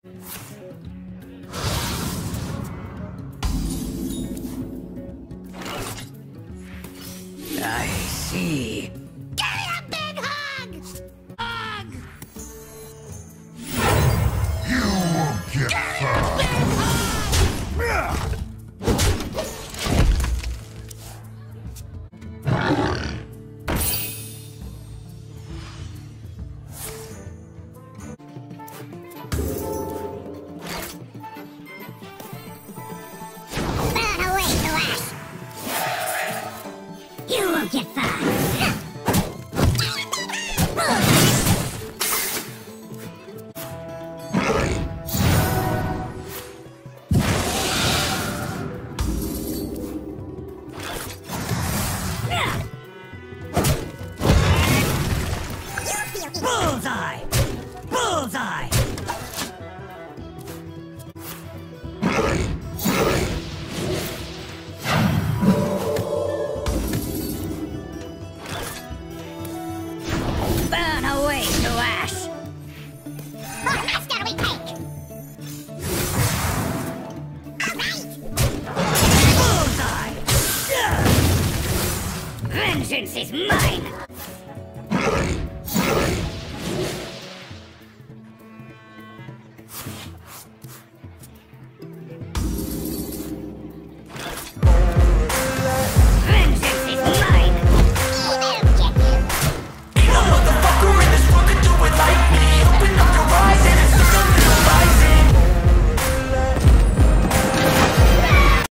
I see. Give me a big hug! Hug! You won't get far. Burn away to ash! You won't get far! Bullseye! Bullseye! Burn away to ash! What master we take? Alright! Bullseye! Vengeance is mine!